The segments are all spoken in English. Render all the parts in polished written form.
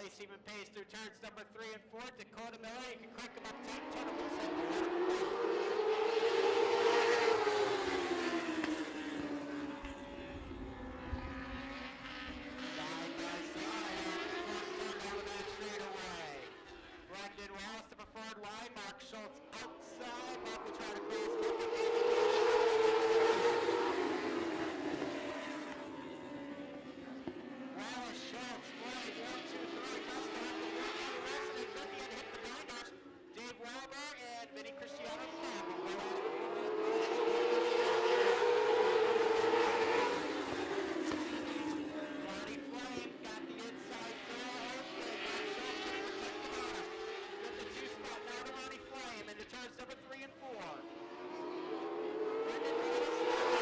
race, even pace through turns number 3 and 4. Dakota Miller, you can crank him up top, turn him side by side, first turn down the back straightaway. Brendan Wallace, the preferred line. Mark Schultz outside. Mark will try to cross. Wallace, Schultz, Floyd, 1, 2, 3. Costa have to work on the rest. They could be hit the blinders. Dave Walber and Vinny Cristiano. Marty Flame got the inside throw. Two-spot now to Ronnie Flame into turns number 3 and 4. Brendan Wallace.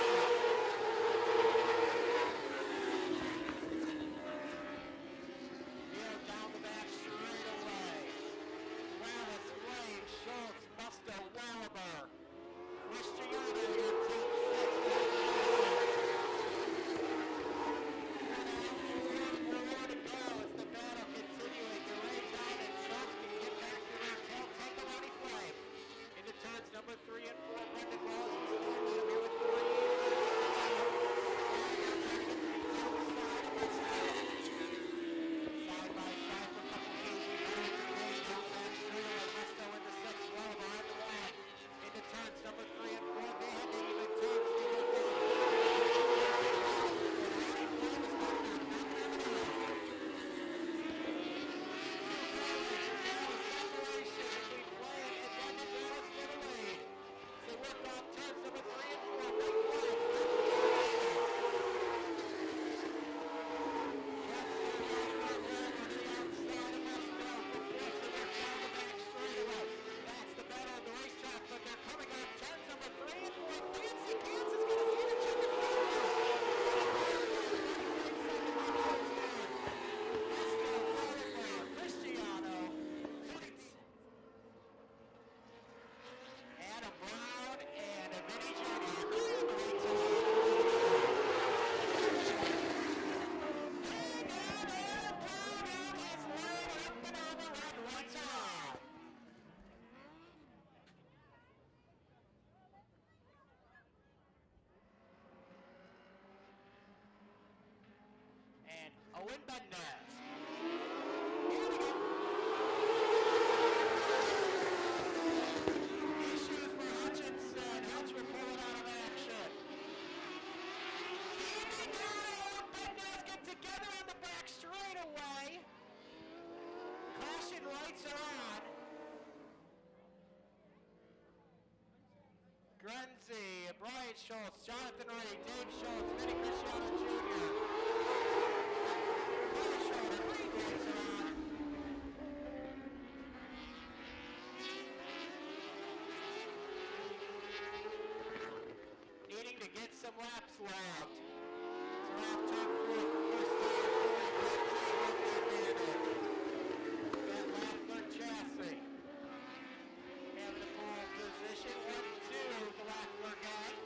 Field down the back straight away. Wallace, Flame, Schultz, Musto, Wallaber. Cristiano in your top 6. More to go as the battle continuing. Ray John and Schultz can get back to their tail. Take a Ronnie Flame. Into turns number 3 and 4. Brendan Wallace is standing here with 3. Side by side for a couple of games. Down back straightaway. Musto in the 6. Well behind the line. Into turns number 3 and 4. They had to even turns. And Owen Bendez. Issues for Hutchinson. Hutch will pull it out of action. Owen Bendez get together on the back straightaway. Caution lights are on. Grenzy, Brian Schultz, Jonathan Reed, Dave Schultz, Vinny Cristiano Jr. Needing to get some laps logged. It's around turn 4 for first time. That Lafler chassis. Having the pole position. 1, 2, the Lafler gang.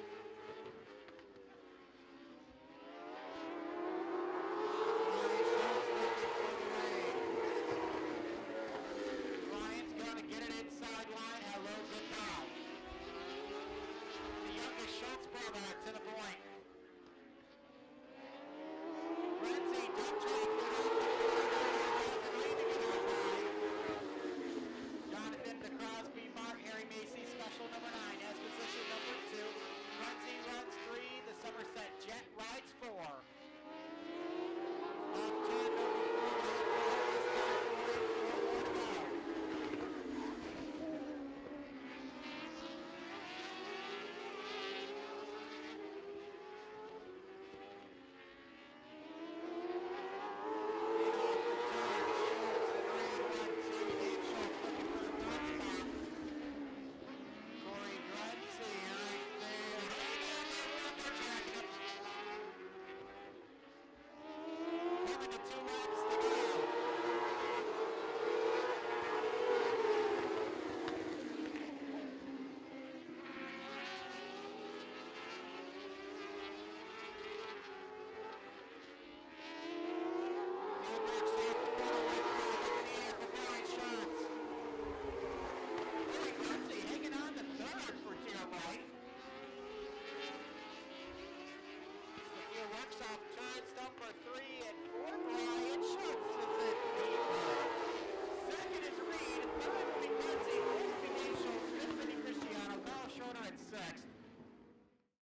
Ryan's going to get it inside line. Hello, goodbye. The youngest Schultz brother to the point. Renzi, dump drop. Jonathan DeCrosby, Mark, Harry Macy, special number 9, has position number 2. Renzi runs 3, the Somerset Jet rides 4. Off turn number 4.